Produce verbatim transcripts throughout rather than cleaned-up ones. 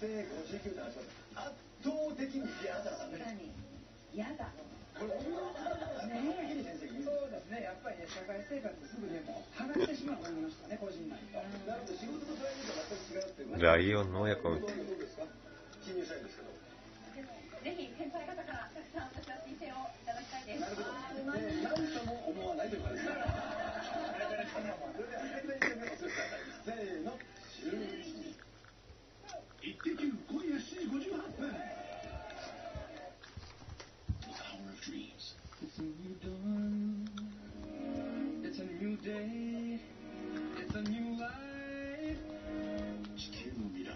せごじゅうきゅうてんはちパーセント。圧倒的に嫌だね。 嫌だ。 これ女の方だね。 そうですね。やっぱりね、社会生活すぐでも剥がしてしまう女の人はね、個人内で。 なので仕事とプライベートが全く違うっていう。 ライオンの親子みたい。 どうですか？記入したいんですけど。 ぜひ先輩方からたくさん私は推薦をいただきたいです。 なるほど。なんとも思わないということです。それではせーの、シュー。イッテ Q 今夜しちじごじゅうはっぷん。The Power of Dreams. It's a new dawn. It's a new day. It's a new life. 地球の未来。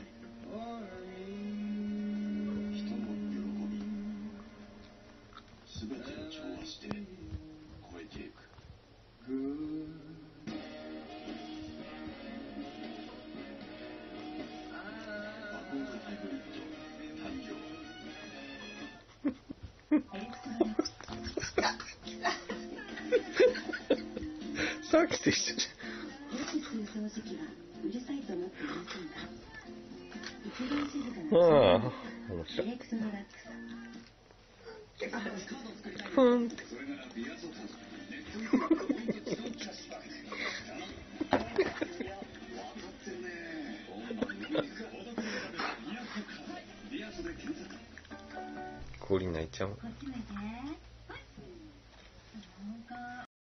人の喜び。すべてを調和して超えていく。バコードハイブリッド誕生。 さっきと一緒じゃん。ああ、面白い。ふーんって。氷泣いちゃう。